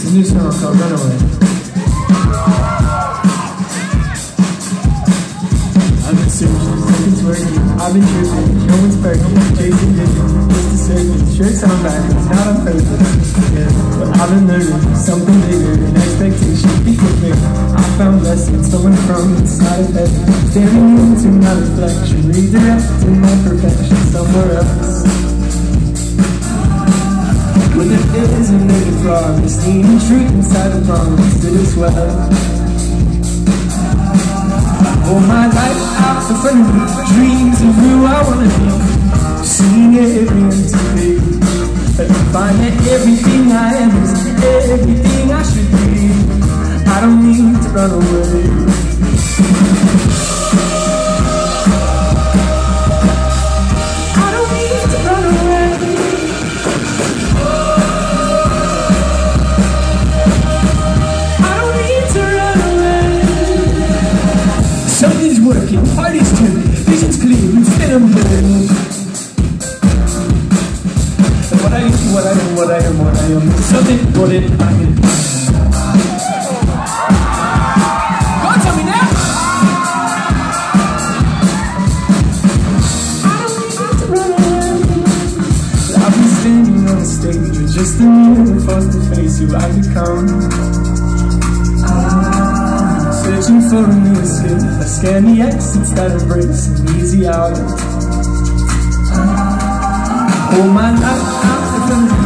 a new song called Runaway. I've been searching, nothing's working. I've been tripping, no one's perfect. Chasing vision, just a circle. Shirts on backwards, not on purpose. Yeah, but I've been learning something bigger than expectations. People think I found lessons stolen from inside of heaven. Staring into my reflection, redirecting my perfection somewhere else. When there isn't any progress, needing truth inside the promise that it's well. Hold my life out in front of me, dreams of who I wanna be. Seeing every empty page, find that everything I am is everything I should be. I don't need to run away. Something's working, heart is turning, vision's clear instead of burning. What I am, something what it I am. Go on, tell me now! I don't need to run away. I've been standing on a stage with just a mirror forced to face who I become. Searching for a new escape, I scan the exits that embrace an easy out. Hold my life out in front of